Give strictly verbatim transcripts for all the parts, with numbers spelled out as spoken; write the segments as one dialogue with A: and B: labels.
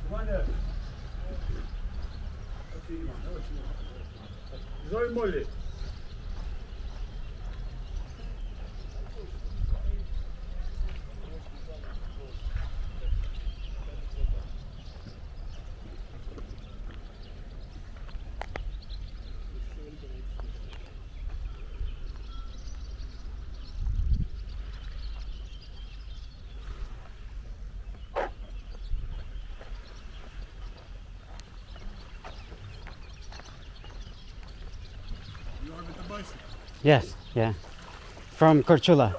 A: Zove Molly.
B: Yes, yeah. From Korcula.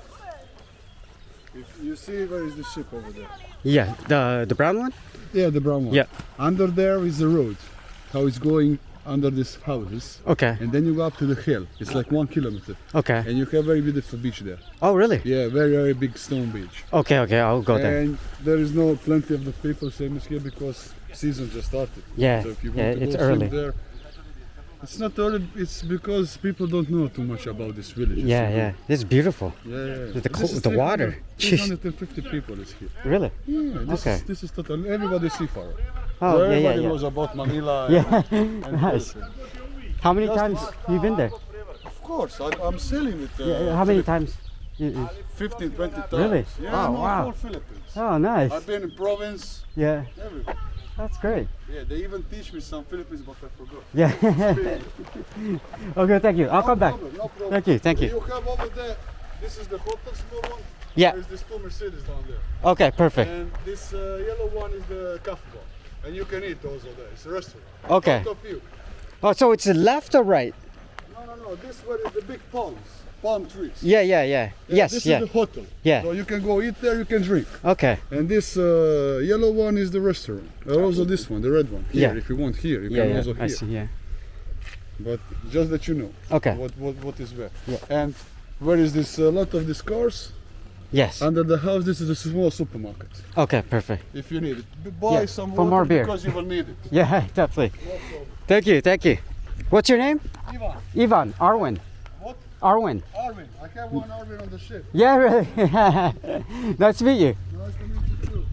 A: If you see where is the ship over there?
B: Yeah, the the brown one?
A: Yeah, the brown one.
B: Yeah.
A: Under there is the road. How it's going under these houses.
B: Okay.
A: And then you go up to the hill. It's like one kilometer.
B: Okay.
A: And you have very beautiful beach there.
B: Oh, really?
A: Yeah, very, very big stone beach.
B: Okay, okay, I'll go there.
A: And there is no plenty of the people same as here because season just started.
B: Yeah,
A: So if you want
B: yeah,
A: to
B: it's
A: go swim
B: early.
A: there, it's not early, it's because people don't know too much about this village.
B: Yeah, yeah. It's beautiful.
A: Yeah, yeah.
B: The, the,
A: This
B: co-
A: is
B: the water.
A: three hundred fifty people is here.
B: Really?
A: Yeah, this
B: Okay.
A: is this is total. Everybody is seafarer.
B: Oh,
A: So
B: yeah, yeah,
A: everybody
B: yeah.
A: knows about Manila. and-
B: Yeah,
A: and
B: nice.
A: everything.
B: How many
A: Just
B: times
A: this-
B: you been there?
A: Of course, I, I'm selling it. Uh,
B: Yeah, yeah, how many times? You- you-
A: fifteen, twenty times.
B: Really?
A: Yeah,
B: Oh,
A: no,
B: wow.
A: whole Philippines.
B: Oh, nice.
A: I've been in province,
B: Yeah,
A: everywhere.
B: that's great.
A: Yeah, they even teach me some Philippines, but I forgot.
B: Yeah. Okay, thank you. I'll
A: No
B: come back.
A: problem, no problem.
B: Thank you, thank you.
A: You have over there, this is the hotel small one.
B: Yeah.
A: There's this two Mercedes down there.
B: Okay, perfect.
A: And this uh, yellow one is the cafe bar. And you can eat also there. It's a restaurant.
B: Okay.
A: Front of you.
B: Oh, so it's left or right?
A: No, no, no. This one is the big palms. Palm trees.
B: Yeah, yeah, yeah.
A: Yeah,
B: Yes,
A: this
B: yeah.
A: is the hotel.
B: Yeah.
A: So you can go eat there, you can drink.
B: Okay.
A: And this uh, yellow one is the restaurant. Uh, also this one, the red one. Here,
B: Yeah.
A: if you want here, you
B: Yeah,
A: can
B: yeah.
A: also
B: I
A: here.
B: see, yeah.
A: But just that you know
B: Okay.
A: what, what, what is where.
B: Yeah.
A: And where is this, a lot of these cars?
B: Yes.
A: Under the house, this is a small supermarket.
B: Okay, perfect.
A: If you need it. B- Buy
B: Yeah,
A: some
B: for
A: water
B: more beer.
A: because you will need it.
B: Yeah, definitely. Thank you, thank you. What's your name?
A: Ivan,
B: Ivan. Arwin.
A: what?
B: Arwin.
A: Arvin. I have one Arvin on the ship.
B: Yeah, really. Nice to meet you.
A: Nice to meet you too.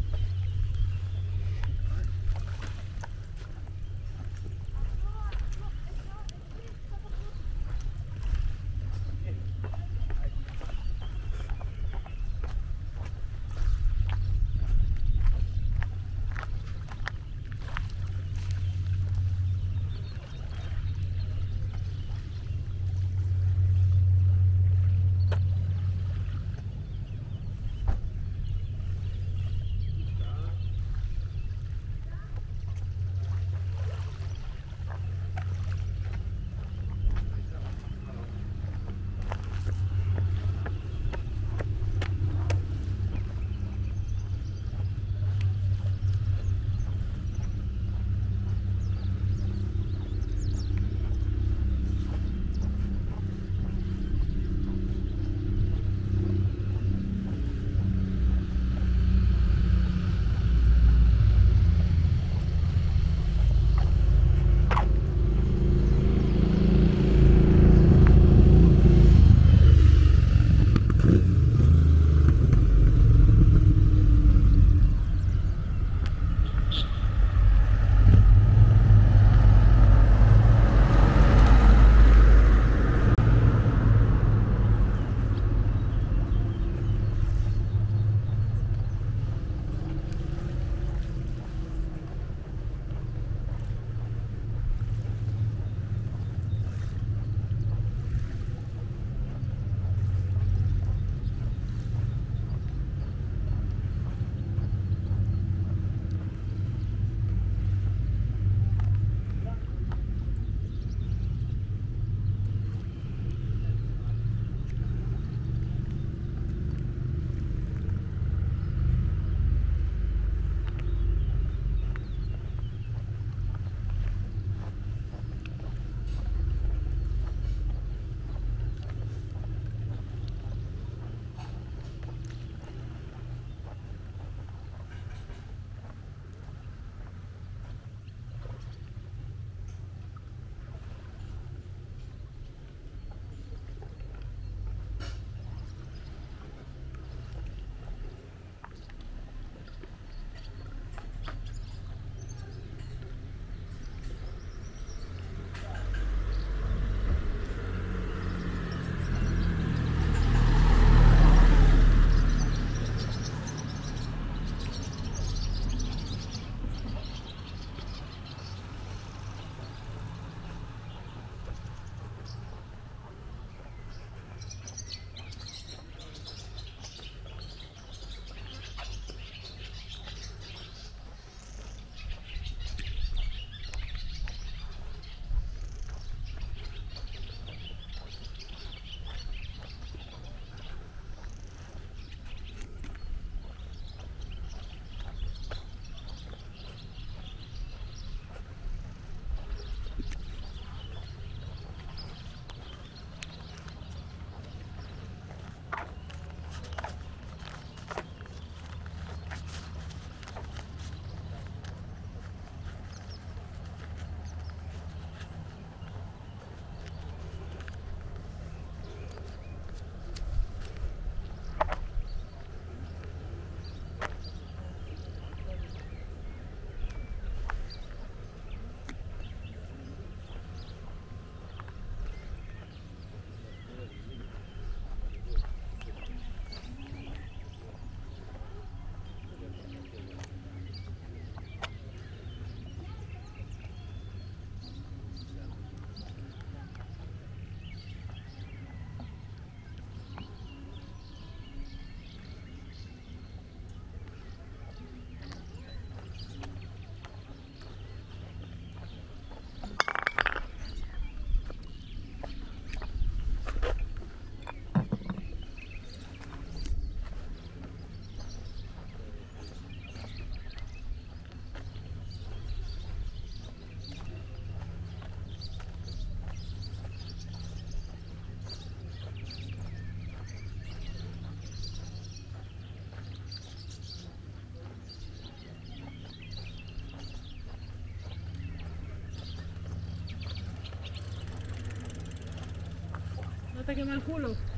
C: Corta que mal culo.